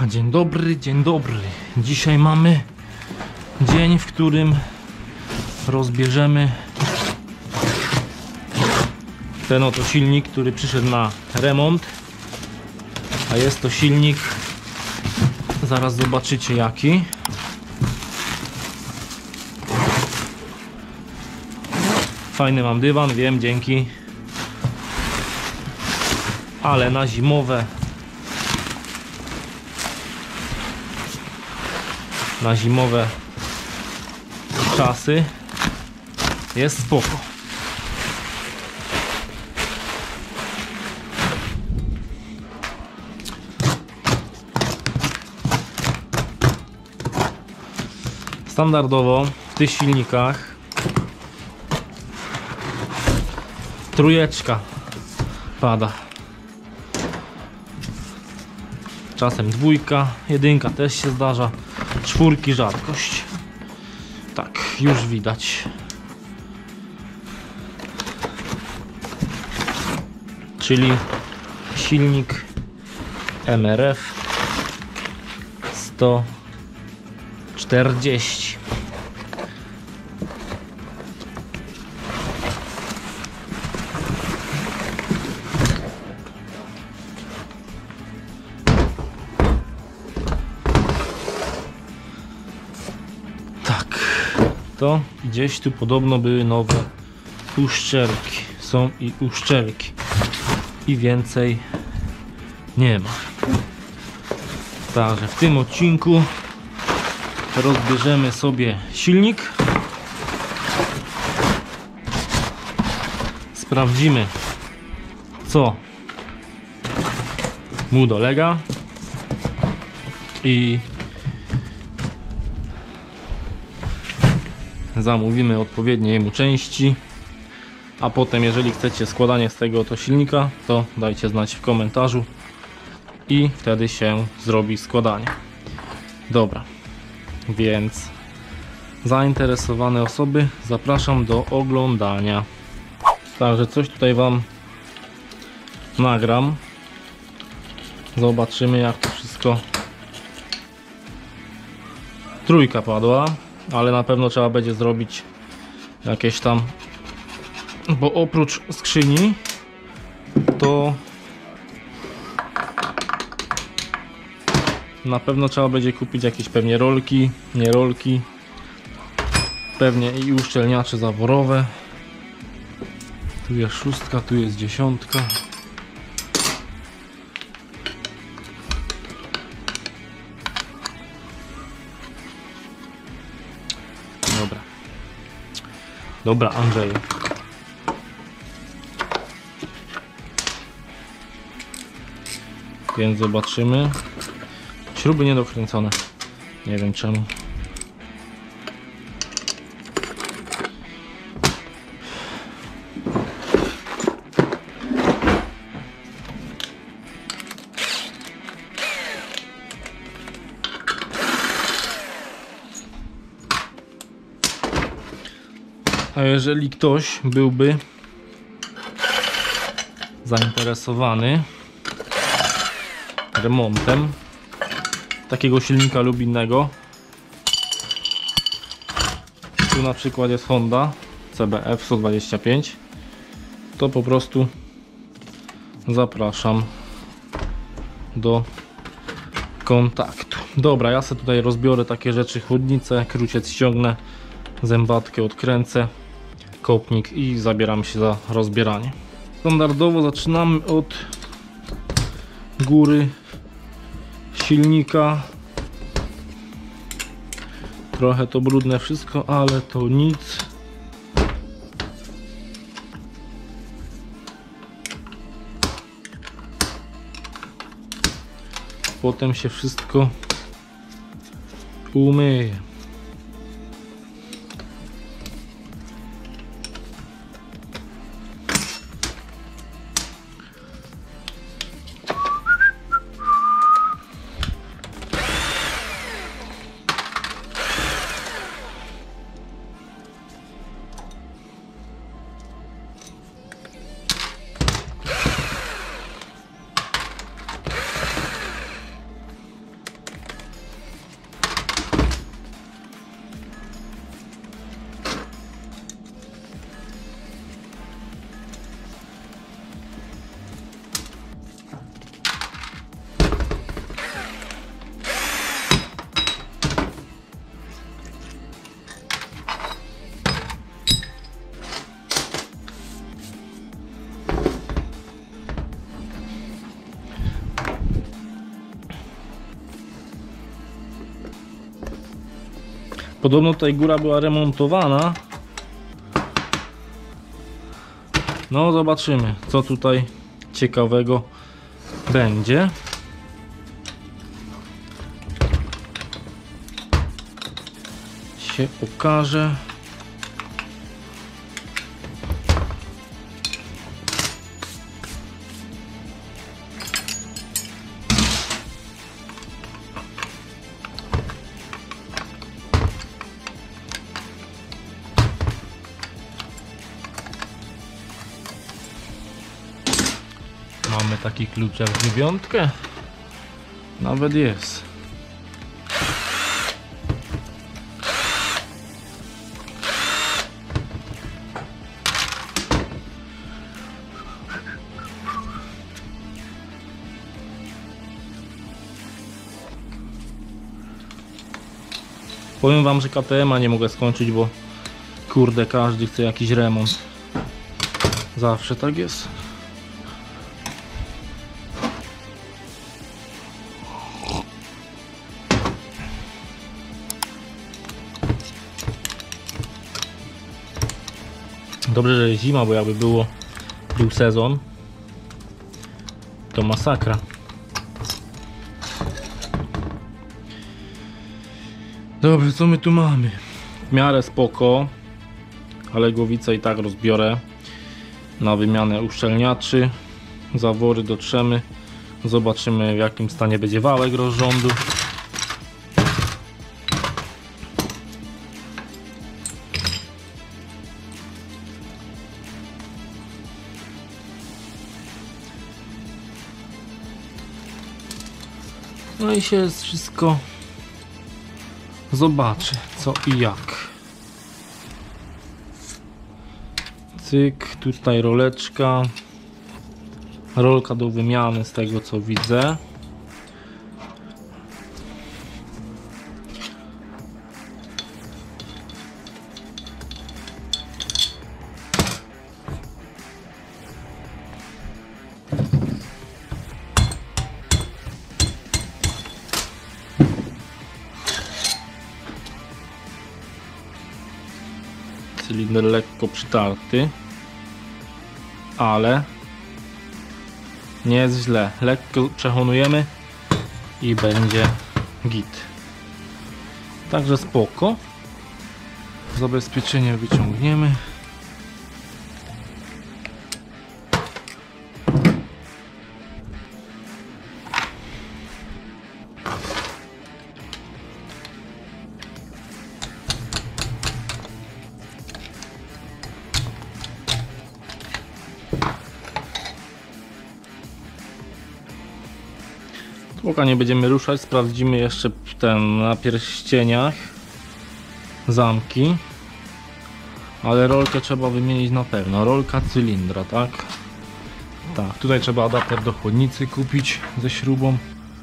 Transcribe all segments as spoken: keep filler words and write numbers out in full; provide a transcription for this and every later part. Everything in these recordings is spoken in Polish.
Dzień dobry, dzień dobry. Dzisiaj mamy dzień, w którym rozbierzemy ten oto silnik, który przyszedł na remont. A jest to silnik, zaraz zobaczycie jaki. Fajny mam dywan, wiem, dzięki. Ale na zimowe na zimowe czasy jest spoko. Standardowo w tych silnikach trójeczka pada. Czasem dwójka, jedynka też się zdarza, czwórki rzadkość. Tak, już widać. Czyli silnik M R F sto czterdzieści. To gdzieś tu podobno były nowe uszczelki. Są i uszczelki. I więcej nie ma. Także w tym odcinku rozbierzemy sobie silnik. Sprawdzimy, co mu dolega. I zamówimy odpowiednie jemu części, a potem, jeżeli chcecie składanie z tego oto silnika, to dajcie znać w komentarzu i wtedy się zrobi składanie. Dobra, więc zainteresowane osoby zapraszam do oglądania. Także coś tutaj wam nagram. Zobaczymy, jak to wszystko. Trójka padła, ale na pewno trzeba będzie zrobić jakieś tam, bo oprócz skrzyni to na pewno trzeba będzie kupić jakieś pewnie rolki, nie rolki, pewnie i uszczelniacze zaworowe. Tu jest szóstka, tu jest dziesiątka. Dobra. Dobra, Andrzej. Więc zobaczymy. Śruby niedokręcone. Nie wiem czemu. A jeżeli ktoś byłby zainteresowany remontem takiego silnika lub innego, tu na przykład jest Honda C B F sto dwadzieścia pięć, to po prostu zapraszam do kontaktu. Dobra, ja sobie tutaj rozbiorę takie rzeczy, chłodnicę, kruciec ściągnę, zębatkę odkręcę, kopnik i zabieram się za rozbieranie. Standardowo zaczynamy od góry silnika. Trochę to brudne wszystko, ale to nic. Potem się wszystko umyje. Podobno tutaj góra była remontowana. No zobaczymy, co tutaj ciekawego będzie. Się okaże. Mamy taki klucz jak dziewiątkę. Nawet jest. Powiem wam, że K T M a nie mogę skończyć, bo kurde, każdy chce jakiś remont. Zawsze tak jest. Dobrze, że jest zima, bo jakby było był sezon, to masakra. Dobrze, co my tu mamy? W miarę spoko, ale głowicę i tak rozbiorę na wymianę uszczelniaczy. Zawory dotrzemy. Zobaczymy, w jakim stanie będzie wałek rozrządu. No i się wszystko zobaczy, co i jak. Cyk, tutaj roleczka. Rolka do wymiany z tego, co widzę. Cylinder lekko przytarty, ale nie jest źle. Lekko przechonujemy i będzie git. Także spoko. Zabezpieczenie wyciągniemy. Tłoka nie będziemy ruszać, sprawdzimy jeszcze ten na pierścieniach zamki, ale rolkę trzeba wymienić na pewno. Rolka cylindra, tak? Tak, tutaj trzeba adapter do chłodnicy kupić ze śrubą.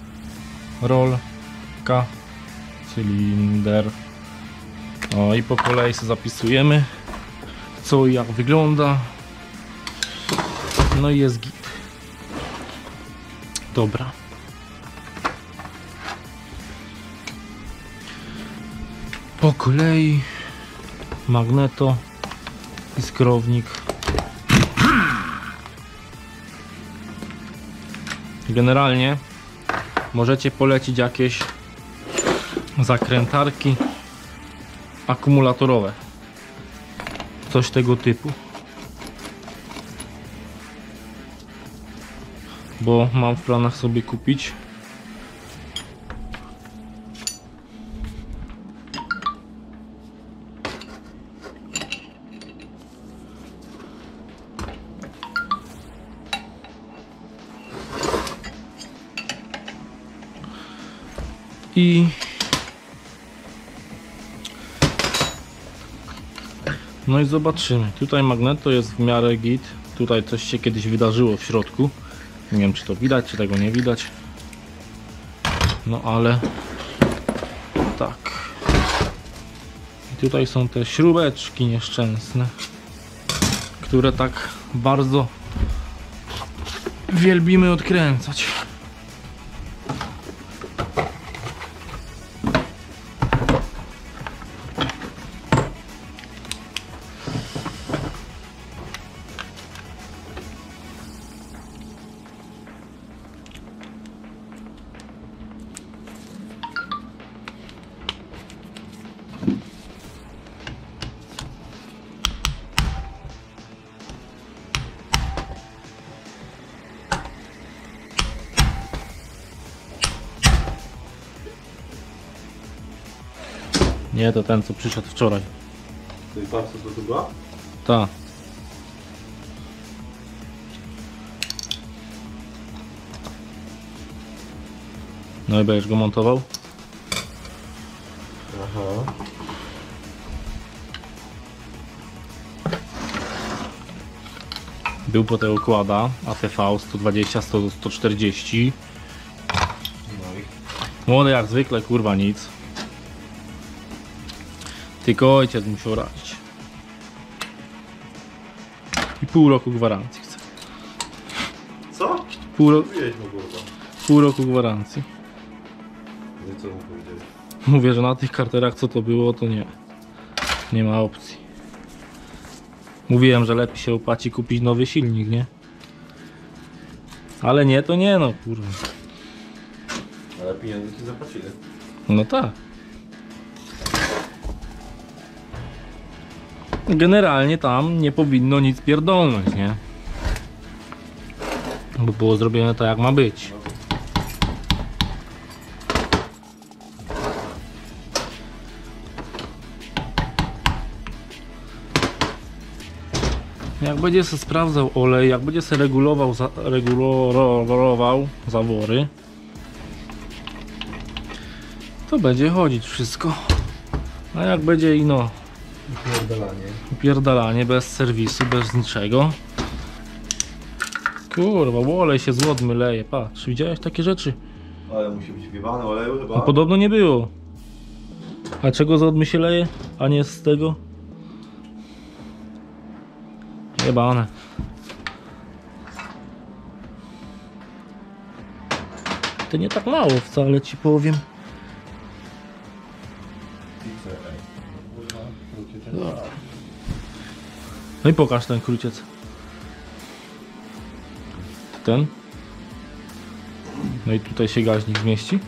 Rolka, cylinder. O, i po kolei sobie zapisujemy, co i jak wygląda. No i jest git. Dobra. Po kolei magneto, iskrownik. Generalnie możecie polecić jakieś zakrętarki akumulatorowe, coś tego typu, bo mam w planach sobie kupić i no i zobaczymy. Tutaj magneto jest w miarę git. Tutaj coś się kiedyś wydarzyło w środku. Nie wiem, czy to widać, czy tego nie widać. No ale tak. I tutaj są te śrubeczki nieszczęsne, które tak bardzo wielbimy odkręcać. Nie, to ten co przyszedł wczoraj. To i patrz co to tu była? Ta. No i będziesz go montował? Aha. Był po tego układa A T V sto dwadzieścia, sto, sto czterdzieści. No i Młody jak zwykle, kurwa nic. Tylko ojciec musiał radzić. I pół roku gwarancji chcę. co? Pół, ro Mówiłeś mu kurwa. pół roku gwarancji. No i co mu powiedziałeś? Mówię, że na tych karterach co to było, to nie. Nie ma opcji. Mówiłem, że lepiej się opłaci kupić nowy silnik, nie? Ale nie, to nie no, kurwa. Ale pieniądze ci zapłacili. No tak. Generalnie tam nie powinno nic pierdolnąć, nie? Bo było zrobione tak jak ma być. Jak będzie sobie sprawdzał olej, jak będzie sobie regulował, za, regulował zawory, to będzie chodzić wszystko. A jak będzie ino Pierdolanie. upierdalanie bez serwisu, bez niczego. Kurwa, olej się z łodmy leje, patrz, widziałeś takie rzeczy? Ale musi być wiewane oleju chyba. No, podobno nie było. A czego z odmy się leje, a nie z tego? Jebane. To nie tak mało wcale, ci powiem. No i pokaż ten kruciec. Ten. No i tutaj się gaźnik zmieści.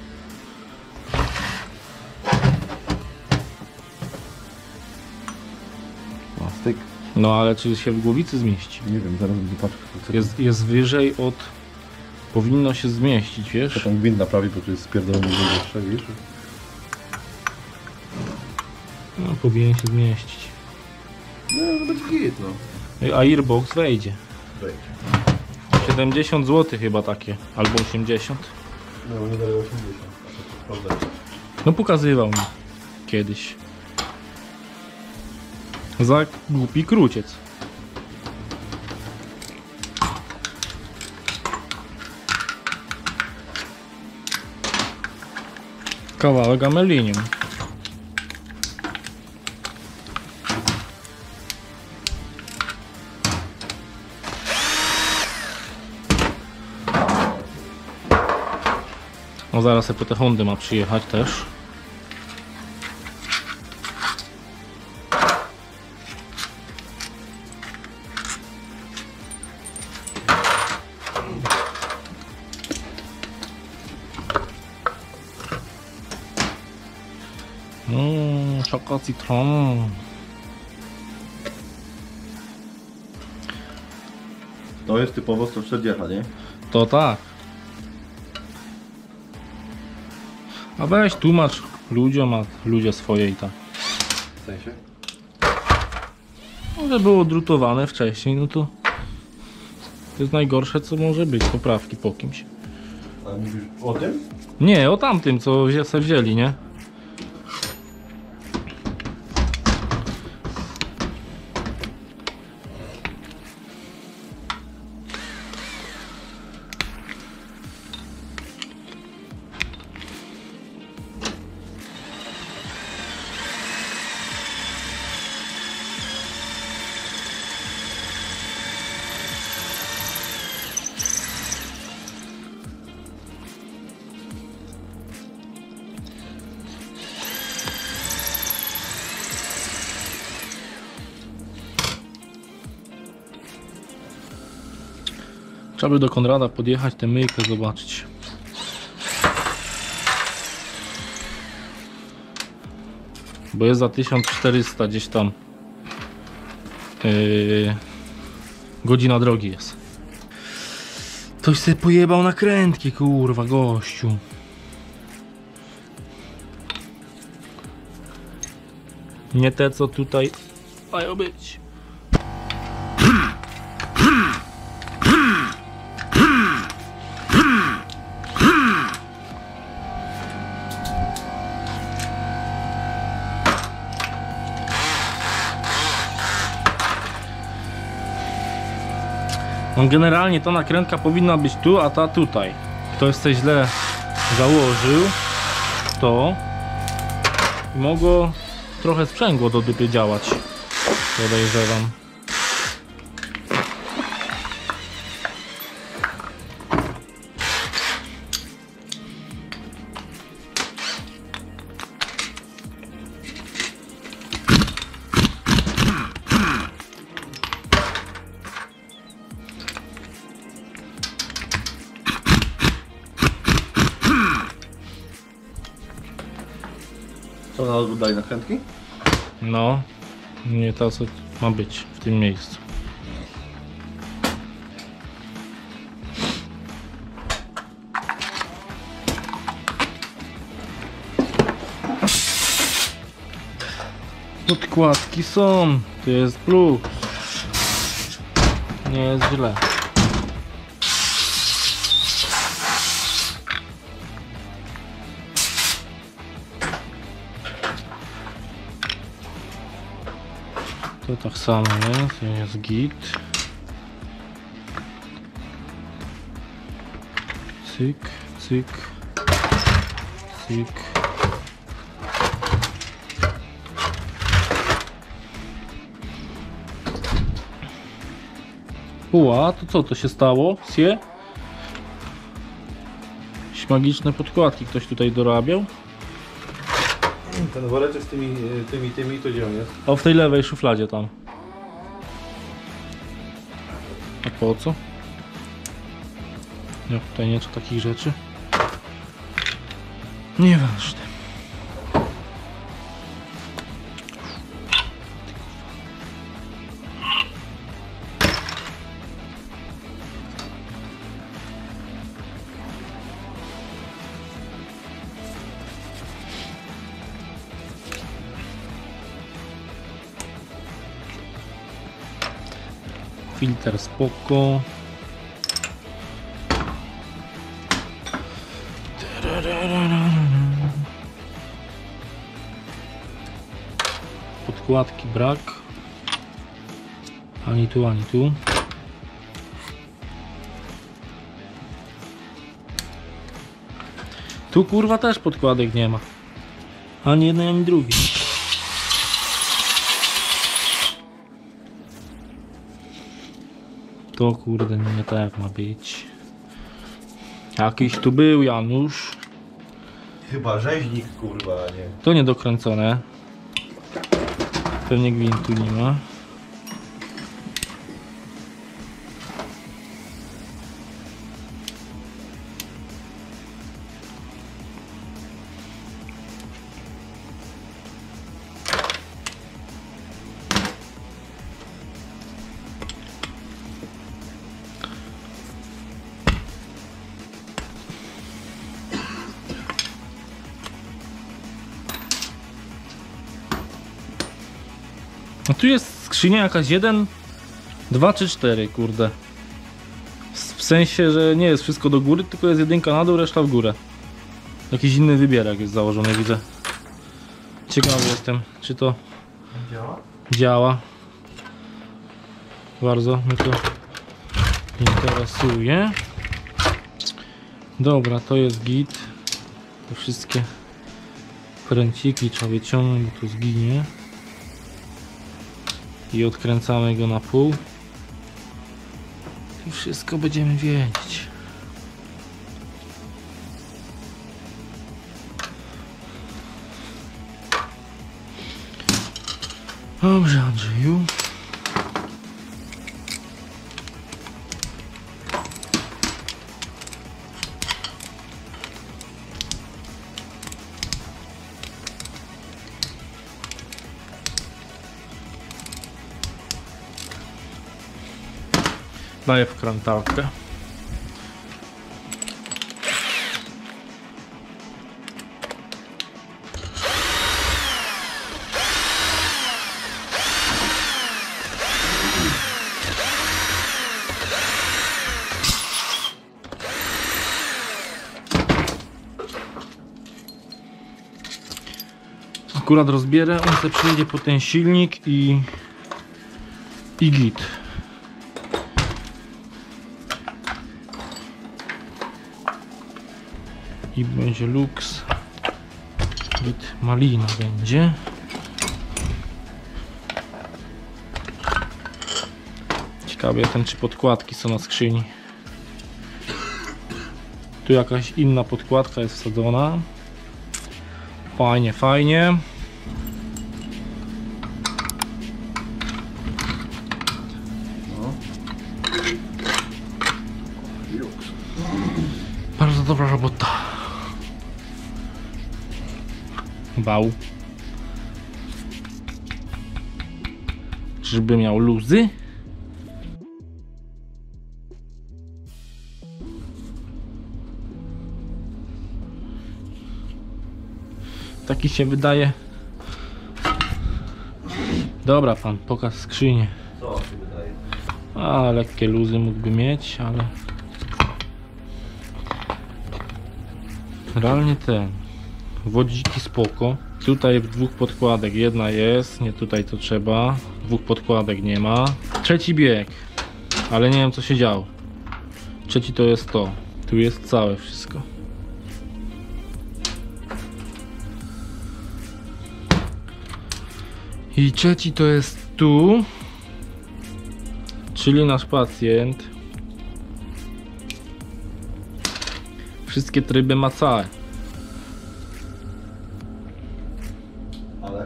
Plastyk. No ale czy się w głowicy zmieści? Nie wiem, zaraz będę patrzył. Jest, jest wyżej od... Powinno się zmieścić, wiesz? To ten gwint naprawi, bo tu jest spierdolony jeszcze, wiesz? No, powinien się zmieścić. No, to będzie git, no. A Airbox wejdzie. Wejdzie. siedemdziesiąt złotych chyba takie, albo osiemdziesiąt. No, nie daje osiemdziesiąt. Prawda. No pokazywał mi kiedyś. Za głupi kruciec. Kawałek amelinium. No zaraz sobie po te Hondy ma przyjechać też. Mmm, czoko citron. To jest typowo sto czterdzieści, nie? To tak. A weź tłumacz ludziom, a ludzie swoje i tak. W sensie? Może było drutowane wcześniej, no to to jest najgorsze co może być, poprawki po kimś. Ale mówisz o tym? Nie, o tamtym co se wzięli, nie? Trzeba by do Konrada podjechać, tę myjkę zobaczyć. Bo jest za tysiąc czterysta gdzieś tam. Yy, godzina drogi jest. Ktoś sobie pojebał nakrętki, kurwa, gościu. Nie te, co tutaj mają być. No generalnie ta nakrętka powinna być tu, a ta tutaj. Ktoś coś źle założył, to mogło trochę sprzęgło do dupy działać, podejrzewam. Co na odwrót dali nakrętki? No, nie to, co ma być w tym miejscu. Podkładki są, to jest plus. Nie jest źle. To tak samo jest, jest git. Cyk, cyk, cyk. Uła, to co to się stało? Sie? Jakieś magiczne podkładki ktoś tutaj dorabiał? Ten woreczek z tymi, tymi, tymi, to gdzie on jest? O, w tej lewej szufladzie tam. A po co? Ja tutaj nie czuję takich rzeczy. Nieważne. Filtr spoko. Podkładki brak. Ani tu, ani tu. Tu kurwa też podkładek nie ma. Ani jednej, ani drugiej. To kurde nie tak ma być. Jakiś tu był Janusz. Chyba rzeźnik, kurwa, a nie. To niedokręcone. Pewnie gwintu nie ma. No tu jest skrzynia jakaś jeden, dwa czy cztery, kurde. W sensie, że nie jest wszystko do góry, tylko jest jedynka na dół, reszta w górę. Jakiś inny wybierak jest założony, widzę. Ciekawy jestem, czy to Działa? działa. Bardzo mnie to interesuje. Dobra, to jest git. To wszystkie pręciki trzeba wyciągnąć, bo tu zginie. I odkręcamy go na pół. I wszystko będziemy wiedzieć. Dobrze, Andrzeju. Daję wkrętarkę. Akurat rozbierę, on se przyjedzie po ten silnik i i git. I będzie luks. Git malina będzie. Ciekawe jestem, czy podkładki są na skrzyni. Tu jakaś inna podkładka jest wsadzona. Fajnie, fajnie. Bardzo dobra robota. Wał. Czyżby miał luzy? Taki się wydaje. Dobra, pan, pokaż skrzynię. Co się wydaje? A, lekkie luzy mógłby mieć, ale realnie ten wodziki spoko. Tutaj w dwóch podkładek jedna jest, nie tutaj to trzeba. Dwóch podkładek nie ma. Trzeci bieg, ale nie wiem co się działo. Trzeci to jest to. Tu jest całe wszystko. I trzeci to jest tu. Czyli nasz pacjent wszystkie tryby ma całe. Ale?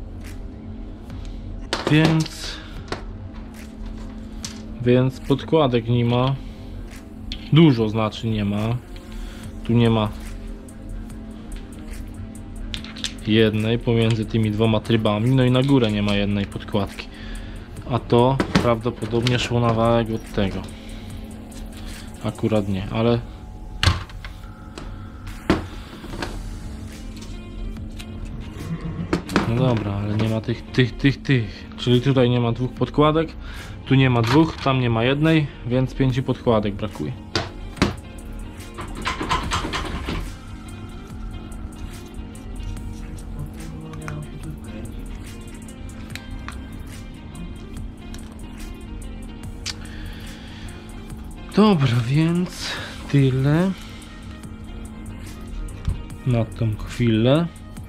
Więc Więc podkładek nie ma. Dużo znaczy nie ma. Tu nie ma jednej pomiędzy tymi dwoma trybami. No i na górę nie ma jednej podkładki. A to prawdopodobnie szło na wałek od tego. Akurat nie, ale no dobra, ale nie ma tych, tych, tych, tych. Czyli tutaj nie ma dwóch podkładek, tu nie ma dwóch, tam nie ma jednej, więc pięciu podkładek brakuje. Dobra, więc tyle na tą chwilę.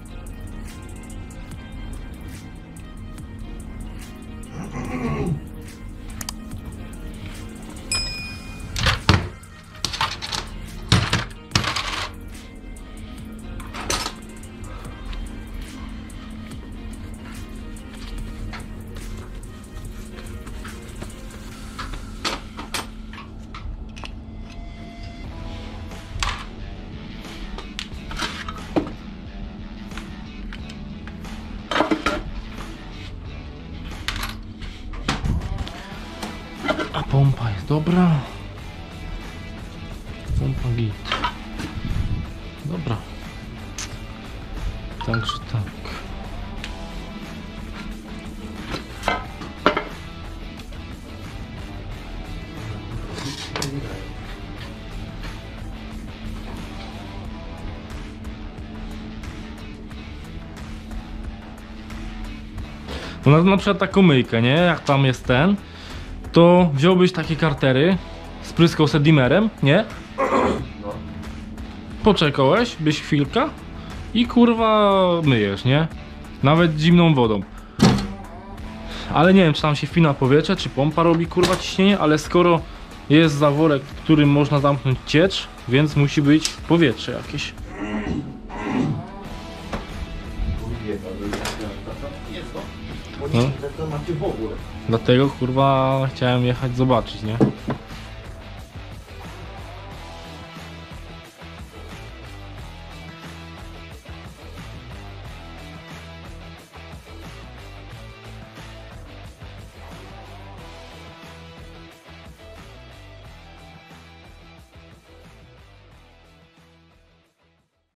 A pompa jest dobra. Pompa git. Dobra. Także tak. No na, na przykład taką myjkę, nie? Jak tam jest ten, to wziąłbyś takie kartery, spryskał se dimerem, nie? No. Poczekałeś, byś chwilkę i kurwa myjesz, nie? Nawet zimną wodą. Ale nie wiem, czy tam się wpina powietrze, czy pompa robi kurwa ciśnienie, ale skoro jest zaworek, w którym można zamknąć ciecz, więc musi być powietrze jakieś. Bo No. nie to macie w ogóle. Dlatego kurwa chciałem jechać zobaczyć, nie?